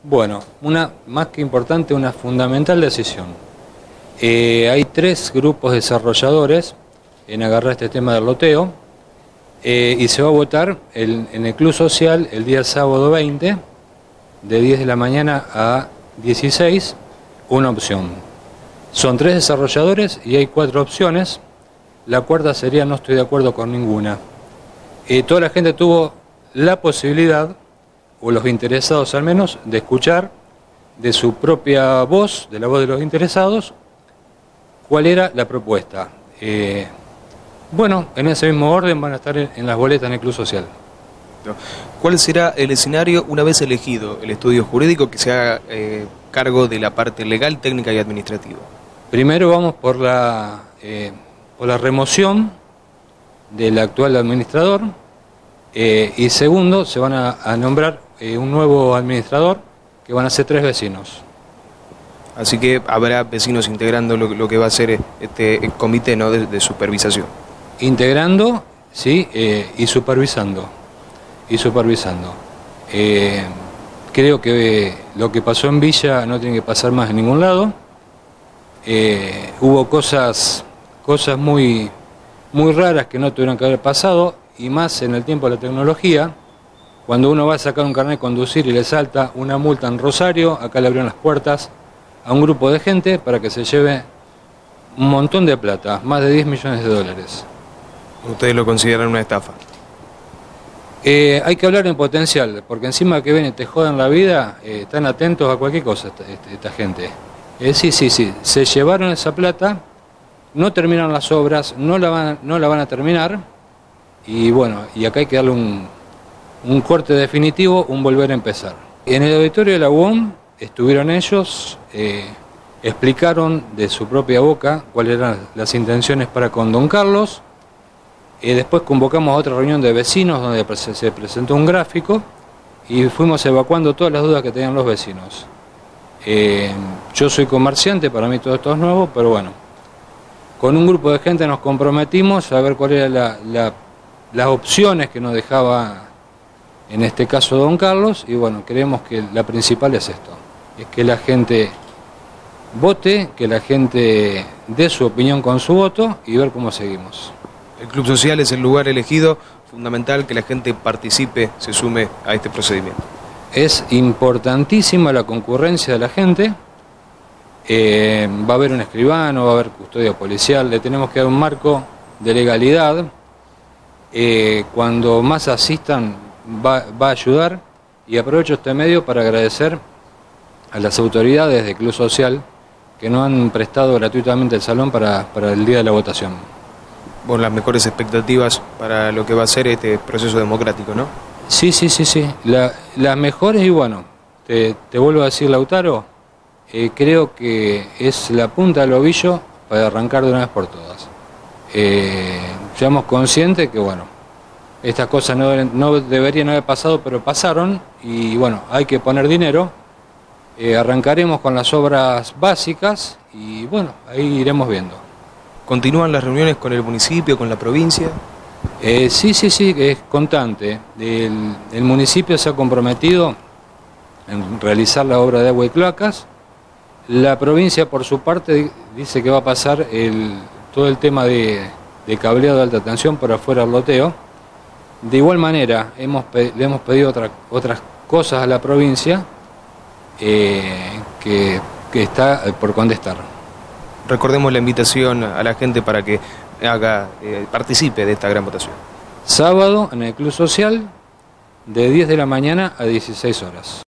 Bueno, una más que importante, una fundamental decisión. Hay 3 grupos desarrolladores en agarrar este tema del loteo y se va a votar en el Club Social el día sábado 20, de 10 de la mañana a 16, una opción. Son 3 desarrolladores y hay 4 opciones. La cuarta sería no estoy de acuerdo con ninguna. Toda la gente tuvo la posibilidad, o los interesados al menos, de escuchar de su propia voz, de la voz de los interesados, cuál era la propuesta. Bueno, en ese mismo orden van a estar en las boletas en el Club Social. ¿Cuál será el escenario una vez elegido el estudio jurídico que se haga cargo de la parte legal, técnica y administrativa? Primero vamos por la remoción del actual administrador y segundo se van a nombrar un nuevo administrador que van a ser 3 vecinos. Así que habrá vecinos integrando lo que va a ser este comité, ¿no?, de supervisación. Integrando, sí, y supervisando. Creo que lo que pasó en Villa no tiene que pasar más en ningún lado. Hubo cosas muy raras que no tuvieron que haber pasado, y más en el tiempo de la tecnología. Cuando uno va a sacar un carnet de conducir y le salta una multa en Rosario, acá le abrieron las puertas a un grupo de gente para que se lleve un montón de plata, más de 10 millones de dólares. ¿Ustedes lo consideran una estafa? Hay que hablar en potencial, porque encima que ven y te jodan la vida, están atentos a cualquier cosa esta gente. Sí, se llevaron esa plata, no terminaron las obras, no la van a terminar, y bueno, y acá hay que darle un corte definitivo, un volver a empezar. En el auditorio de la UOM estuvieron ellos, explicaron de su propia boca cuáles eran las intenciones para con don Carlos. Después convocamos a otra reunión de vecinos donde se presentó un gráfico y fuimos evacuando todas las dudas que tenían los vecinos. Yo soy comerciante, para mí todo esto es nuevo, pero bueno, con un grupo de gente nos comprometimos a ver cuáles eran las opciones que nos dejaba, en este caso, don Carlos, y bueno, creemos que la principal es esto, es que la gente vote, que la gente dé su opinión con su voto y ver cómo seguimos. El Club Social es el lugar elegido, fundamental que la gente participe, se sume a este procedimiento. Es importantísima la concurrencia de la gente, va a haber un escribano, va a haber custodia policial, le tenemos que dar un marco de legalidad, cuando más asistan va a ayudar, y aprovecho este medio para agradecer a las autoridades del Club Social que nos han prestado gratuitamente el salón para el día de la votación. Bueno, las mejores expectativas para lo que va a ser este proceso democrático, ¿no? Sí. Las mejores, y bueno, te vuelvo a decir, Lautaro, creo que es la punta del ovillo para arrancar de una vez por todas. Seamos conscientes que, bueno, estas cosas no deberían haber pasado, pero pasaron, y bueno, hay que poner dinero. Arrancaremos con las obras básicas y bueno, ahí iremos viendo. ¿Continúan las reuniones con el municipio, con la provincia? Sí, es constante. El municipio se ha comprometido en realizar la obra de agua y cloacas. La provincia, por su parte, dice que va a pasar todo el tema de cableado de alta tensión por afuera del loteo. De igual manera, le hemos pedido otras cosas a la provincia que está por contestar. Recordemos la invitación a la gente para que participe de esta gran votación. Sábado en el Club Social, de 10 de la mañana a 16 horas.